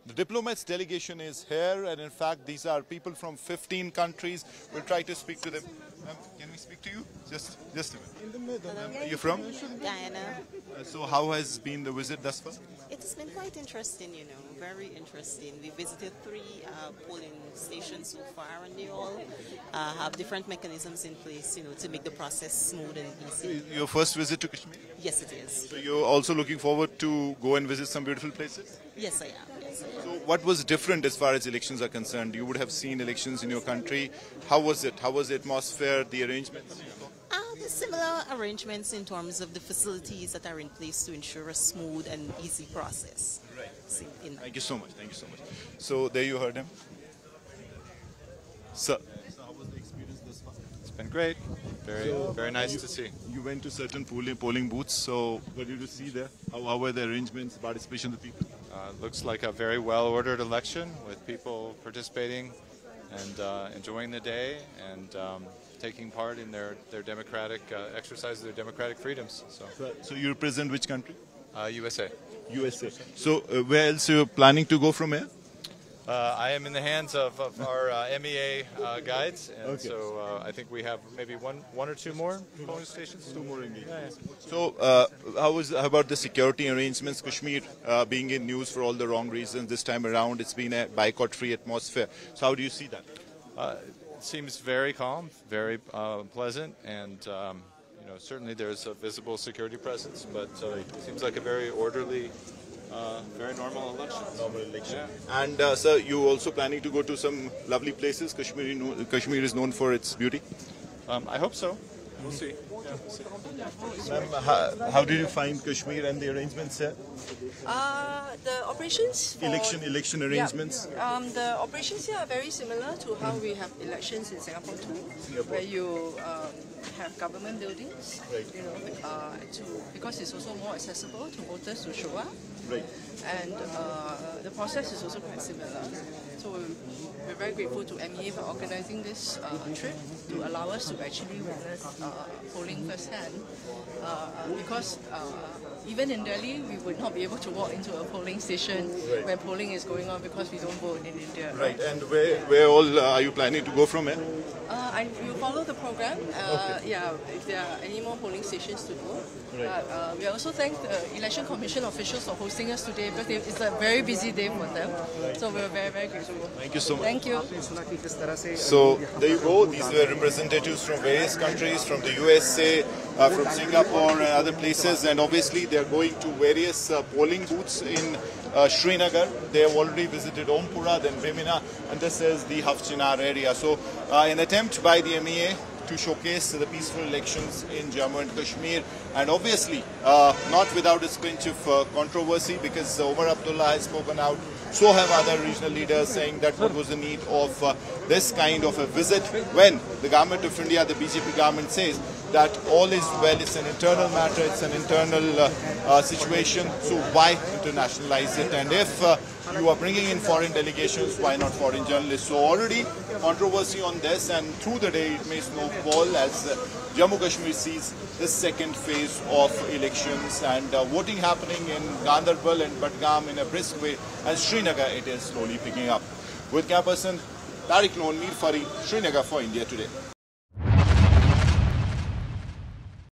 The diplomats delegation is here, and in fact these are people from 15 countries. We'll try to speak to them. Can we speak to you? Just a minute. Are you from? Guyana. So how has been the visit thus far? It's been quite interesting, very interesting. We visited 3 polling stations so far, and they all have different mechanisms in place, to make the process smooth and easy. Your first visit to Kashmir? Yes, it is. So you're also looking forward to go and visit some beautiful places? Yes, I am. Yes, I am. So what was different as far as elections are concerned? You would have seen elections in your country. How was it? How was the atmosphere, the arrangements? There's similar arrangements in terms of the facilities that are in place to ensure a smooth and easy process. Right. Thank you so much. Thank you so much. So there you heard him. Sir, so how was the experience thus far? It's been great. Very nice to see. You went to certain polling booths. So what did you see there? How were the arrangements, participation of the people? Looks like a very well-ordered election with people participating and enjoying the day and taking part in their democratic exercise of their democratic freedoms. So you represent which country? USA. USA. So where else you're planning to go from here? I am in the hands of our MEA guides, and Okay. so I think we have maybe one or two more polling stations. 2 more indeed. Yeah. So how about the security arrangements? Kashmir being in news for all the wrong reasons this time around. It's been a boycott-free atmosphere. So how do you see that? It seems very calm, very pleasant, and certainly there's a visible security presence, but it seems like a very orderly, very normal election. Yeah. And sir, you also planning to go to some lovely places? Kashmir is known for its beauty. I hope so. We'll see. Ma'am, how did you find Kashmir and the arrangements here? The operations for Election arrangements. Yeah. The operations here are very similar to how we have elections in Singapore too, where you have government buildings, Right. because it's also more accessible to voters to show up. Right. And the process is also quite similar. So we're very grateful to MEA for organizing this trip to allow us to actually witness polling firsthand. Because even in Delhi, we would not be able to walk into a polling station when polling is going on because we don't vote in India. Right. And where all are you planning to go from here? We follow the program. Yeah, if there are any more polling stations to go. We also thank the Election Commission officials for hosting us today because it's a very busy day for them. So we're very, very grateful. Thank you so much. Thank you. So there you go. These were representatives from various countries, from the USA, from Singapore and other places, and obviously they are going to various polling booths in Srinagar. They have already visited Ompura, then Vimina, and this is the Hafchinar area. So an attempt by the MEA to showcase the peaceful elections in Jammu and Kashmir, and obviously not without a pinch of controversy, because Omar Abdullah has spoken out, so have other regional leaders, saying that what was the need of this kind of a visit when the government of India, the BJP government, says that all is well, it's an internal matter, it's an internal situation, so why internationalize it? And if you are bringing in foreign delegations, why not foreign journalists? So already controversy on this, and through the day it may snowball as Jammu Kashmir sees the second phase of elections, and voting happening in Ganderbal and Budgam in a brisk way, and Srinagar it is slowly picking up. With camera person Tariq Loan, Mir Farid, Srinagar for India Today.